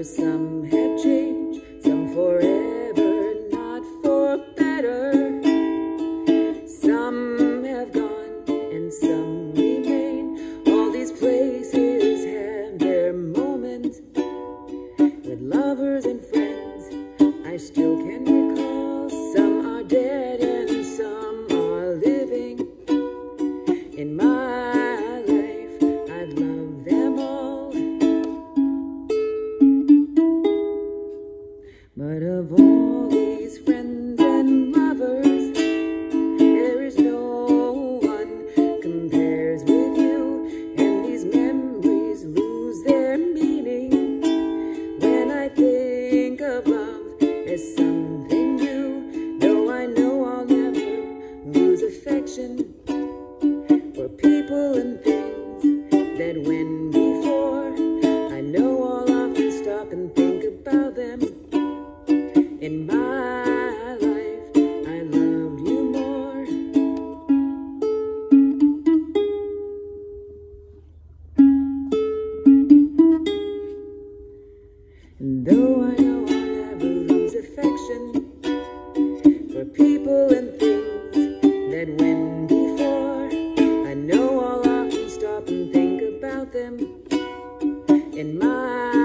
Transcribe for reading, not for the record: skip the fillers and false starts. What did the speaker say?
Though some have changed, some forever, not for better. Some have gone and some remain. All these places have their moments. With lovers and friends, I still can recall. Some are dead and some are living. In my life, I've loved them all. But of all these friends and lovers, there is no one compares with you. And these memories lose their meaning when I think of love as something new. Though I know I'll never lose affection for people and things that went before. I know I'll often stop and think about them. In my life, I loved you more. And though I know I'll never lose affection for people and things that went before, I know I'll often stop and think about them. In my